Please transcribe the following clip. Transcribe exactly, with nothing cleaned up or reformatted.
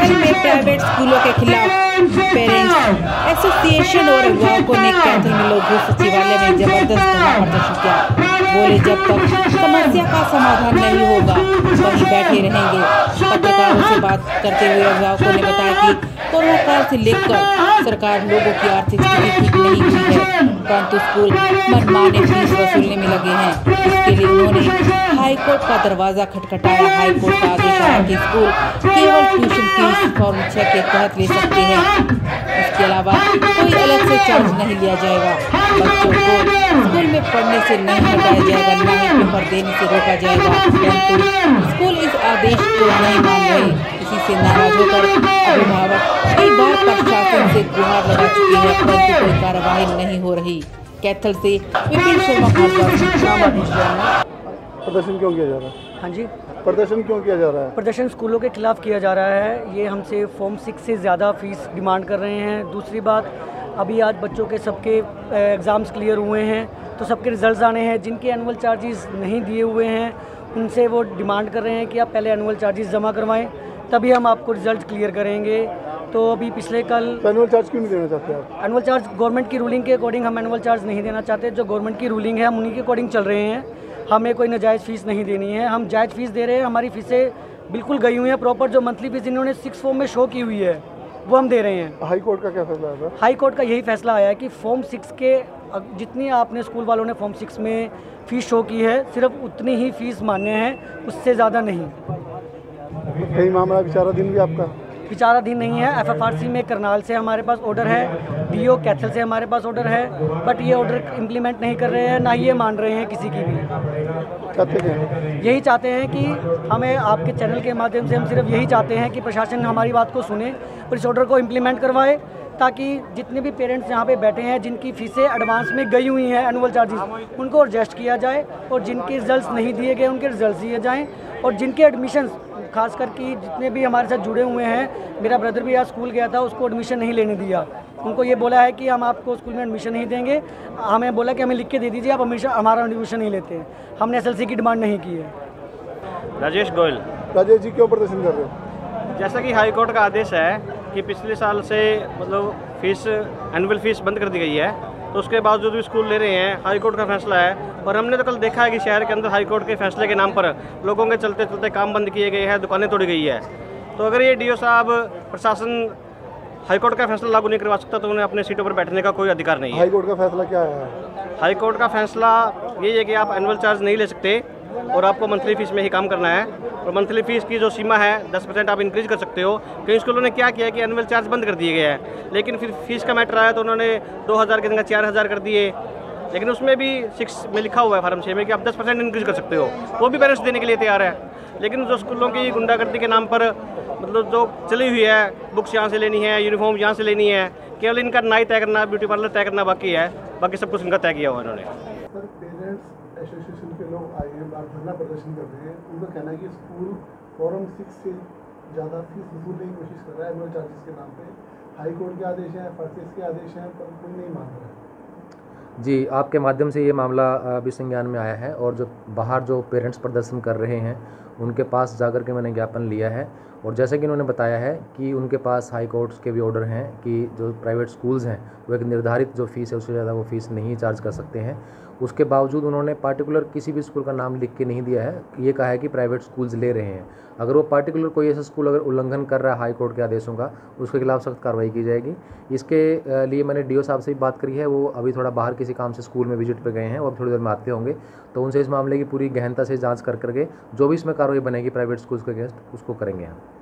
कैथल में प्राइवेट स्कूलों के खिलाफ पेरेंट्स एसोसिएशन और अभिभावकों ने कैथल में लोगों सचिवालय में जबरदस्त धरना प्रदर्शन किया। बोले जब तक समस्या का समाधान नहीं होगा वहीं बैठे रहेंगे। पत्रकारों से बात करते हुए अभिभावकों ने बताया कि कोरोना काल से लेकर सरकार लोगों की आर्थिक स्थिति ठीक नहीं हुई है, परंतु स्कूल मनमाने फीस वसूलने में लगे हैं। इसके लिए उन्होंने हाईकोर्ट का दरवाजा खटखटाया। हाईकोर्ट का आदेश आया कि स्कूल केवल ट्यूशन फीस फॉर्म छह के तहत ले सकते हैं, इसके अलावा कोई अलग से चार्ज नहीं लिया जाएगा। बच्चों को स्कूल में पढ़ने से नहीं हटाया जाएगा, न ही पेपर देने से रोका जाएगा, परंतु स्कूल इस आदेश को नहीं मान रहे। इसी से नाराज होकर अभिभावक कई बार प्रशासन से गुहार लगा चुके हैं, परंतु कोई कार्रवाई नहीं हो रही। कैथल से विपिन शर्मा भारद्वाज। प्रदर्शन क्यों किया जा रहा है? हाँ जी, प्रदर्शन क्यों किया जा रहा है? प्रदर्शन स्कूलों के खिलाफ किया जा रहा है। ये हमसे फॉर्म सिक्स से ज़्यादा फीस डिमांड कर रहे हैं। दूसरी बात, अभी आज बच्चों के सबके एग्ज़ाम्स क्लियर हुए हैं तो सबके रिजल्ट्स आने हैं। जिनके एनुअल चार्जेस नहीं दिए हुए हैं उनसे वो डिमांड कर रहे हैं कि आप पहले एनुअल चार्जेस जमा करवाएं, तभी हम आपको रिजल्ट क्लियर करेंगे। तो अभी पिछले कल एनुअल चार्ज क्यों नहीं देना चाहते आप? एनुअल चार्ज गवर्नमेंट की रूलिंग के अकॉर्डिंग हम एनुअल चार्ज नहीं देना चाहते। जो गवर्नमेंट की रूलिंग है हम उन्हीं के अकॉर्डिंग चल रहे हैं। हमें कोई नाजायज़ फ़ीस नहीं देनी है, हम जायज़ फ़ीस दे रहे हैं। हमारी फ़ीसें बिल्कुल गई हुई हैं प्रॉपर। जो मंथली फ़ीस इन्होंने सिक्स फॉर्म में शो की हुई है वो हम दे रहे हैं। हाई कोर्ट का क्या फैसला आया? हाई कोर्ट का यही फैसला आया है कि फॉर्म सिक्स के जितनी आपने स्कूल वालों ने फॉर्म सिक्स में फ़ीस शो की है सिर्फ उतनी ही फ़ीस मान्य है, उससे ज़्यादा नहीं। कई मामला विचाराधीन भी आपका? विचाराधीन नहीं है। एफएफआरसी में करनाल से हमारे पास ऑर्डर है, डीओ कैथल से हमारे पास ऑर्डर है, बट ये ऑर्डर इम्प्लीमेंट नहीं कर रहे हैं, ना ही ये मान रहे हैं किसी की भी। चाहते हैं यही चाहते हैं कि हमें आपके चैनल के माध्यम से हम सिर्फ यही चाहते हैं कि प्रशासन हमारी बात को सुने और इस ऑर्डर को इम्प्लीमेंट करवाए, ताकि जितने भी पेरेंट्स यहाँ पे बैठे हैं जिनकी फ़ीसें एडवांस में गई हुई हैं एनुअल चार्जेस, उनको एडजस्ट किया जाए और जिनके रिजल्ट्स नहीं दिए गए उनके रिजल्ट्स दिए जाएँ। और जिनके एडमिशन्स खास करके जितने भी हमारे साथ जुड़े हुए हैं, मेरा ब्रदर भी आज स्कूल गया था, उसको एडमिशन नहीं लेने दिया। उनको ये बोला है कि हम आपको स्कूल में एडमिशन नहीं देंगे। हमें बोला कि हमें लिख के दे दीजिए, आप हमेशा हमारा एडमिशन नहीं लेते हैं। हमने एसएलसी की डिमांड नहीं की है। राजेश गोयल। राजेश जी, क्यों प्रदर्शन कर रहे हो? जैसा कि हाई कोर्ट का आदेश है कि पिछले साल से मतलब फीस एनुअल फीस बंद कर दी गई है, तो उसके बावजूद भी स्कूल ले रहे हैं। हाई कोर्ट का फैसला है और हमने तो कल देखा है कि शहर के अंदर हाई कोर्ट के फैसले के नाम पर लोगों के चलते चलते काम बंद किए गए हैं, दुकानें तोड़ी गई है। तो अगर ये डीओ साहब प्रशासन हाई कोर्ट का फैसला लागू नहीं करवा सकता तो उन्हें अपने सीटों पर बैठने का कोई अधिकार नहीं है। हाई कोर्ट का फैसला क्या है? हाई कोर्ट का फैसला ये है कि आप एनुअल चार्ज नहीं ले सकते और आपको मंथली फ़ीस में ही काम करना है। और मंथली फ़ीस की जो सीमा है दस परसेंट आप इंक्रीज़ कर सकते हो। कई स्कूलों ने क्या किया कि एनुअल चार्ज बंद कर दिए गए हैं, लेकिन फिर फीस का मैटर आया तो उन्होंने दो हज़ार की जगह चार हज़ार कर दिए। लेकिन उसमें भी सिक्स में लिखा हुआ है फार्म छः में कि आप दस परसेंट इंक्रीज़ कर सकते हो, वो भी पेरेंट्स देने के लिए तैयार है। लेकिन जो स्कूलों की गुंडागर्दी के नाम पर मतलब जो चली हुई है, बुक्स यहाँ से लेनी है, यूनिफॉर्म यहाँ से लेनी है, केवल इनका नाई तय करना, ब्यूटी पार्लर तय करना बाकी है, बाकी सब कुछ इनका तय किया हुआ इन्होंने। सर, पेरेंट्स एसोसिएशन के लोग आए हैं, बात धरना प्रदर्शन कर रहे हैं। उनका कहना है कि स्कूल फॉर्म सिक्स से ज़्यादा फीस वसूलने की कोशिश कर रहा है एनुअल चार्जेस के नाम पे। हाई कोर्ट के आदेश हैं, फर्सेस के आदेश हैं, पर कोई नहीं मान रहा है। जी, आपके माध्यम से ये मामला अभी संज्ञान में आया है और जो बाहर जो पेरेंट्स प्रदर्शन कर रहे हैं उनके पास जाकर के मैंने ज्ञापन लिया है। और जैसे कि उन्होंने बताया है कि उनके पास हाई कोर्ट्स के भी ऑर्डर हैं कि जो प्राइवेट स्कूल्स हैं वो एक निर्धारित जो फ़ीस है उससे ज़्यादा वो फ़ीस नहीं चार्ज कर सकते हैं। उसके बावजूद उन्होंने पार्टिकुलर किसी भी स्कूल का नाम लिख के नहीं दिया है, ये कहा है कि प्राइवेट स्कूल्स ले रहे हैं। अगर वो पार्टिकुलर कोई ऐसा स्कूल अगर उल्लंघन कर रहा है हाई कोर्ट के आदेशों का, उसके खिलाफ सख्त कार्रवाई की जाएगी। इसके लिए मैंने डीओ साहब से भी बात करी है, वो अभी थोड़ा बाहर किसी काम से स्कूल में विजिट पे गए हैं, वो अब थोड़ी देर में आते होंगे, तो उनसे इस मामले की पूरी गहनता से जाँच कर करके जो भी इसमें कार्रवाई बनेगी प्राइवेट स्कूल्स के अगेंस्ट उसको करेंगे हम।